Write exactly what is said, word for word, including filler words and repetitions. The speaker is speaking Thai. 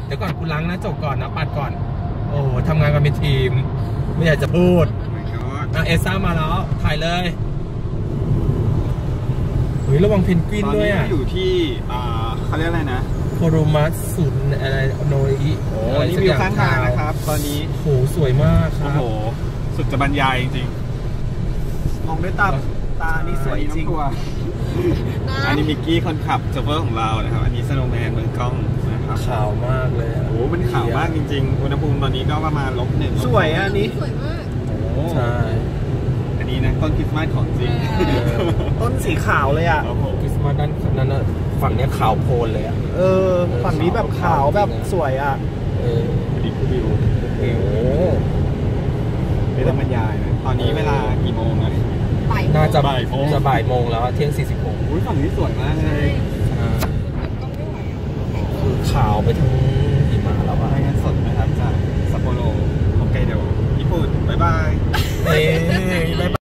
เดี๋ยวก่อนกูล้างนะจบก่อนนะปัดก่อนโอ้ทำงานกันเป็นทีมไม่อยากจะพูดอ่ะเอซ่ามาแล้วถ่ายเลยเฮ้ยระวังเพนกวินด้วยอ่ะอยู่ที่อ่าเขาเรียกอะไรนะโคโรมัสสุนอะไรโนริโอ้นี่วิวข้างทางนะครับตอนนี้โหสวยมากครับโอ้โหสุดจะบรรยายจริงๆมองด้วยตาตานี่สวยจริงอันนี้มิกกี้คนขับโชเฟอร์ของเรานะครับอันนี้สโนว์แมนมือกล้องนะครับขาวมากเลยโอ้มันขาวมากจริงๆอุณหภูมิตอนนี้ก็ประมาณลบหนึ่งสวยอันนี้สวยมากโอ้ใช่อันนี้นะต้นคริสต์มาสของจริงต้นสีขาวเลยอ่ะคริสต์มาสด้านนั้นนะฝั่งนี้ขาวโพลนเลยอ่ะเออฝั่งนี้แบบขาวแบบสวยอ่ะเออดีคือวิววิวไม่ต้องบรรยายนะตอนนี้เวลากี่โมงนะน่าจะบ่ายโมงจะบ่ายโมงแล้วเที่ยงสี่สิบหกอุ้ยฝั่งนี้สวยมากเลยคือขาวไปทั้งหิมะแล้วว่ะรายงานสดนะครับจากซัปโปโรฮอกไกโดญี่ปุ่นบ๊ายบายเฮ้ยบ๊ายบาย